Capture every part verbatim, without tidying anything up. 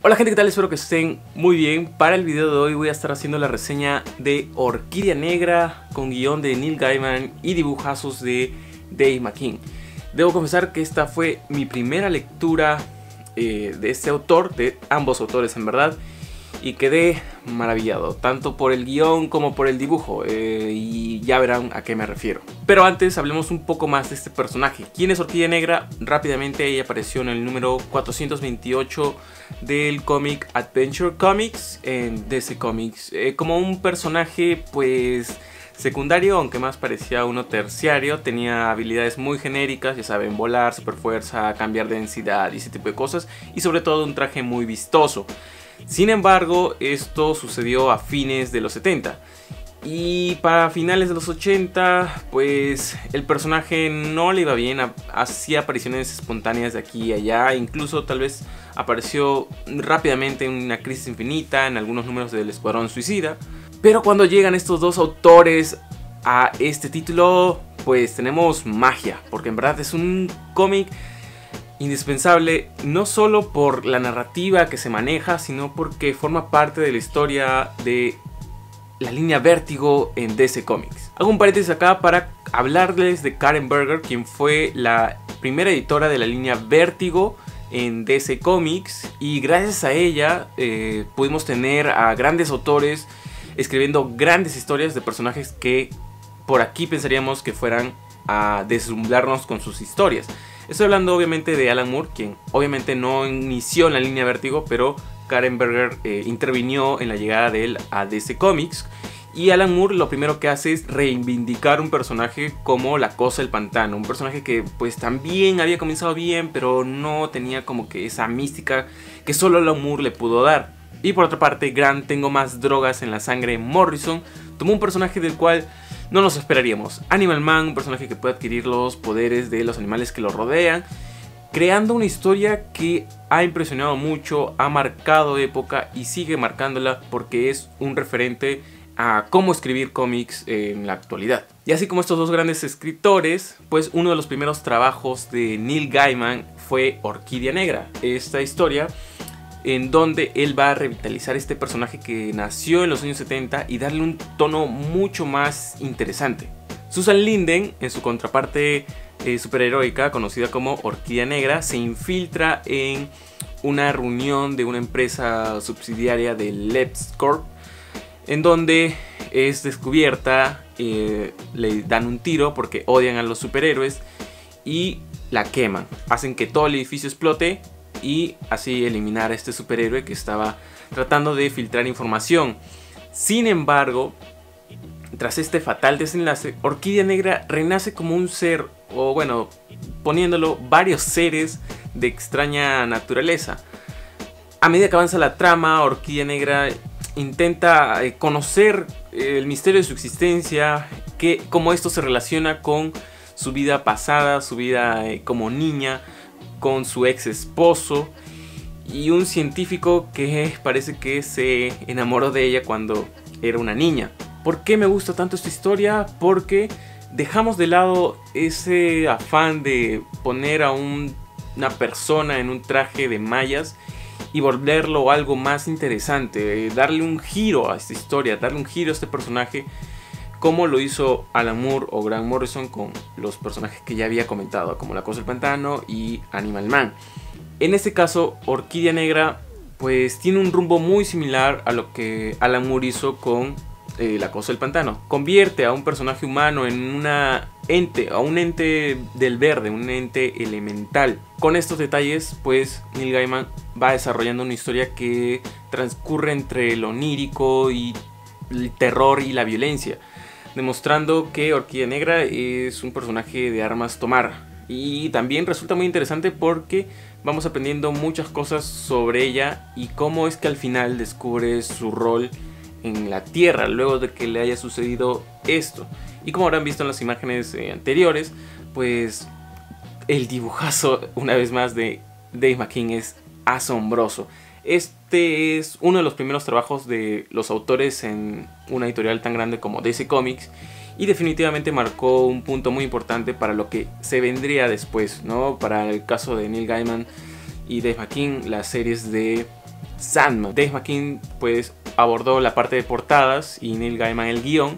Hola gente, ¿qué tal? Espero que estén muy bien. Para el video de hoy voy a estar haciendo la reseña de Orquídea Negra con guión de Neil Gaiman y dibujazos de Dave McKean. Debo confesar que esta fue mi primera lectura eh, de este autor, de ambos autores en verdad, y quedé maravillado, tanto por el guión como por el dibujo, eh, y ya verán a qué me refiero. Pero antes hablemos un poco más de este personaje. ¿Quién es Orquídea Negra? Rápidamente ella apareció en el número cuatrocientos veintiocho del cómic Adventure Comics en D C Comics, eh, como un personaje pues secundario, aunque más parecía uno terciario. Tenía habilidades muy genéricas, ya saben, volar, super fuerza, cambiar de densidad y ese tipo de cosas, y sobre todo un traje muy vistoso. Sin embargo, esto sucedió a fines de los setenta. Y para finales de los ochenta, pues el personaje no le iba bien, hacía apariciones espontáneas de aquí y allá, incluso tal vez apareció rápidamente en una crisis infinita, en algunos números del Escuadrón Suicida. Pero cuando llegan estos dos autores a este título, pues tenemos magia, porque en verdad es un cómic indispensable, no solo por la narrativa que se maneja, sino porque forma parte de la historia de la línea Vértigo en D C Comics. Hago un paréntesis acá para hablarles de Karen Berger, quien fue la primera editora de la línea Vértigo en D C Comics, y gracias a ella eh, pudimos tener a grandes autores escribiendo grandes historias de personajes que por aquí pensaríamos que fueran a deslumbrarnos con sus historias. Estoy hablando obviamente de Alan Moore, quien obviamente no inició en la línea Vértigo, pero Karen Berger eh, intervinió en la llegada de él a D C Comics. Y Alan Moore lo primero que hace es reivindicar un personaje como La Cosa del Pantano. Un personaje que pues también había comenzado bien, pero no tenía como que esa mística que solo Alan Moore le pudo dar. Y por otra parte, Grant Tengo Más Drogas en la Sangre Morrison tomó un personaje del cual no nos esperaríamos. Animal Man, un personaje que puede adquirir los poderes de los animales que lo rodean, creando una historia que ha impresionado mucho, ha marcado época y sigue marcándola porque es un referente a cómo escribir cómics en la actualidad. Y así como estos dos grandes escritores, pues uno de los primeros trabajos de Neil Gaiman fue Orquídea Negra, esta historia en donde él va a revitalizar este personaje que nació en los años setenta y darle un tono mucho más interesante. Susan Linden, en su contraparte eh, superheroica conocida como Orquídea Negra, se infiltra en una reunión de una empresa subsidiaria de LexCorp, en donde es descubierta, eh, le dan un tiro porque odian a los superhéroes y la queman, hacen que todo el edificio explote y así eliminar a este superhéroe que estaba tratando de filtrar información. Sin embargo, tras este fatal desenlace, Orquídea Negra renace como un ser, o bueno, poniéndolo, varios seres de extraña naturaleza. A medida que avanza la trama, Orquídea Negra intenta conocer el misterio de su existencia, que, cómo esto se relaciona con su vida pasada, su vida eh, como niña, con su ex esposo y un científico que parece que se enamoró de ella cuando era una niña. ¿Por qué me gusta tanto esta historia? Porque dejamos de lado ese afán de poner a un, una persona en un traje de mallas y volverlo algo más interesante, darle un giro a esta historia, darle un giro a este personaje, como lo hizo Alan Moore o Grant Morrison con los personajes que ya había comentado, como La Cosa del Pantano y Animal Man. En este caso, Orquídea Negra pues tiene un rumbo muy similar a lo que Alan Moore hizo con eh, La Cosa del Pantano. Convierte a un personaje humano en una ente, a un ente del verde, un ente elemental. Con estos detalles, pues Neil Gaiman va desarrollando una historia que transcurre entre lo onírico y el terror y la violencia, demostrando que Orquídea Negra es un personaje de armas tomar. Y también resulta muy interesante porque vamos aprendiendo muchas cosas sobre ella y cómo es que al final descubre su rol en la Tierra luego de que le haya sucedido esto. Y como habrán visto en las imágenes eh, anteriores, pues el dibujazo una vez más de Dave McKean es asombroso. Este es uno de los primeros trabajos de los autores en una editorial tan grande como D C Comics y definitivamente marcó un punto muy importante para lo que se vendría después, ¿no? Para el caso de Neil Gaiman y Dave McKean, las series de Sandman. Dave McKean pues abordó la parte de portadas y Neil Gaiman el guión.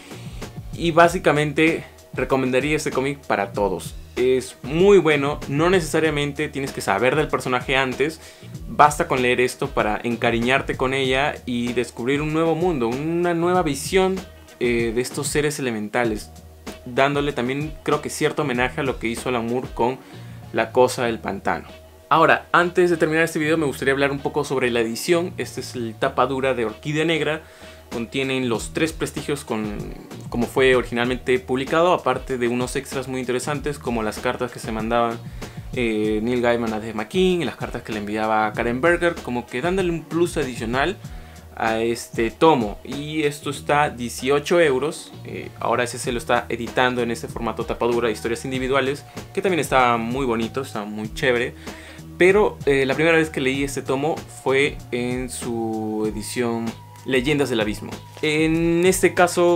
Y básicamente recomendaría este cómic para todos. Es muy bueno, no necesariamente tienes que saber del personaje antes. Basta con leer esto para encariñarte con ella y descubrir un nuevo mundo, una nueva visión eh, de estos seres elementales. Dándole también creo que cierto homenaje a lo que hizo Alan Moore con La Cosa del Pantano. Ahora, antes de terminar este video me gustaría hablar un poco sobre la edición. Esta es la tapa dura de Orquídea Negra. Contienen los tres prestigios con, como fue originalmente publicado, aparte de unos extras muy interesantes como las cartas que se mandaban eh, Neil Gaiman a Dave McKean y las cartas que le enviaba a Karen Berger, como que dándole un plus adicional a este tomo. Y esto está dieciocho euros, eh, ahora ese se lo está editando en este formato tapadura de historias individuales, que también está muy bonito, está muy chévere. Pero eh, la primera vez que leí este tomo fue en su edición Leyendas del Abismo. En este caso,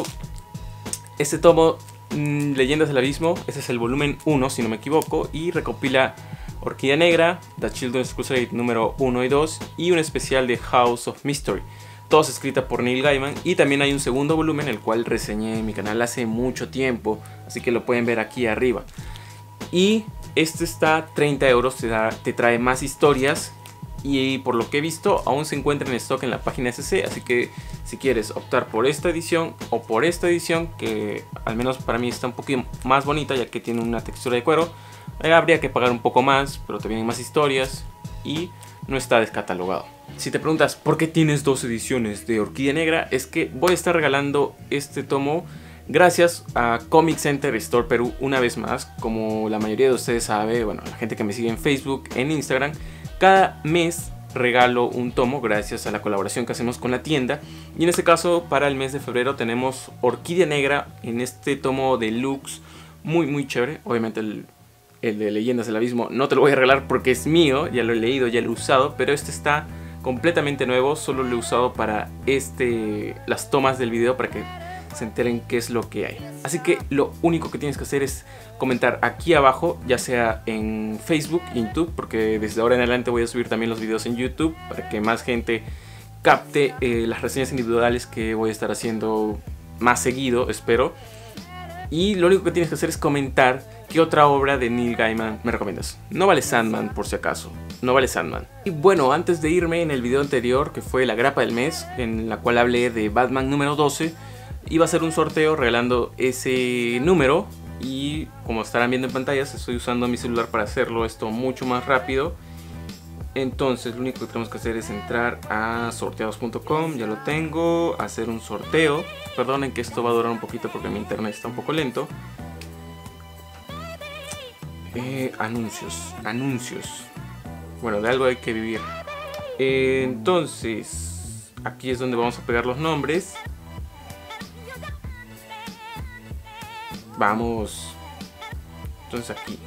este tomo, mmm, Leyendas del Abismo, este es el volumen uno si no me equivoco, y recopila Orquídea Negra, The Children's Crusade número uno y dos y un especial de House of Mystery, todos escritas por Neil Gaiman. Y también hay un segundo volumen, el cual reseñé en mi canal hace mucho tiempo, así que lo pueden ver aquí arriba. Y este está a treinta euros, te, da, te trae más historias. Y por lo que he visto aún se encuentra en stock en la página S C, así que si quieres optar por esta edición o por esta edición, que al menos para mí está un poquito más bonita ya que tiene una textura de cuero, eh, habría que pagar un poco más, pero te vienen más historias y no está descatalogado. Si te preguntas por qué tienes dos ediciones de Orquídea Negra, es que voy a estar regalando este tomo gracias a Comic Center Store Perú una vez más. Como la mayoría de ustedes sabe, bueno, la gente que me sigue en Facebook, en Instagram, cada mes regalo un tomo gracias a la colaboración que hacemos con la tienda. Y en este caso para el mes de febrero tenemos Orquídea Negra en este tomo deluxe muy muy chévere. Obviamente el, el de Leyendas del Abismo no te lo voy a regalar porque es mío, ya lo he leído, ya lo he usado. Pero este está completamente nuevo, solo lo he usado para este, las tomas del video, para que se enteren qué es lo que hay. Así que lo único que tienes que hacer es comentar aquí abajo, ya sea en Facebook y YouTube, porque desde ahora en adelante voy a subir también los videos en YouTube para que más gente capte eh, las reseñas individuales que voy a estar haciendo más seguido, espero. Y lo único que tienes que hacer es comentar qué otra obra de Neil Gaiman me recomiendas. No vale Sandman, por si acaso. No vale Sandman. Y bueno, antes de irme, en el video anterior, que fue la grapa del mes, en la cual hablé de Batman número doce, iba a hacer un sorteo regalando ese número. Y como estarán viendo en pantallas, estoy usando mi celular para hacerlo esto mucho más rápido. Entonces lo único que tenemos que hacer es entrar a sorteados punto com, ya lo tengo, hacer un sorteo. Perdonen que esto va a durar un poquito porque mi internet está un poco lento. Eh, anuncios, anuncios. Bueno, de algo hay que vivir. Eh, entonces, aquí es donde vamos a pegar los nombres. Vamos. Entonces aquí.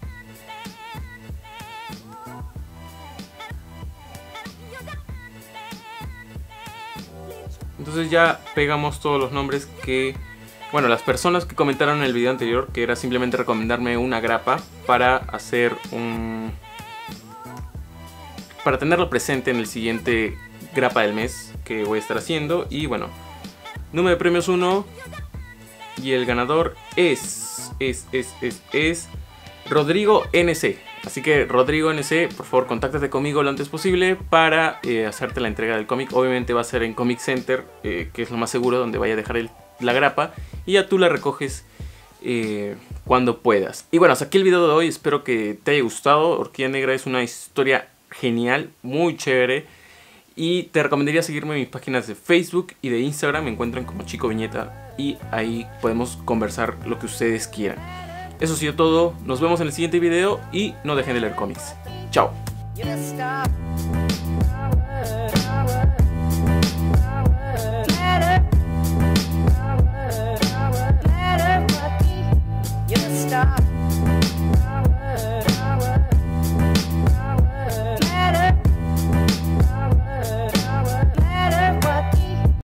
Entonces ya pegamos todos los nombres que... Bueno, las personas que comentaron en el video anterior, que era simplemente recomendarme una grapa para hacer un... para tenerlo presente en el siguiente grapa del mes que voy a estar haciendo. Y bueno, número de premios uno. Y el ganador es... Es, es, es, es... Rodrigo N C. Así que Rodrigo N C, por favor contáctate conmigo lo antes posible para eh, hacerte la entrega del cómic. Obviamente va a ser en Comic Center, eh, que es lo más seguro, donde vaya a dejar el, la grapa. Y ya tú la recoges eh, cuando puedas. Y bueno, hasta aquí el video de hoy. Espero que te haya gustado. Orquídea Negra es una historia genial, muy chévere. Y te recomendaría seguirme en mis páginas de Facebook y de Instagram. Me encuentran como Chico Viñeta y ahí podemos conversar lo que ustedes quieran. Eso ha sido todo, nos vemos en el siguiente video y no dejen de leer cómics. Chao.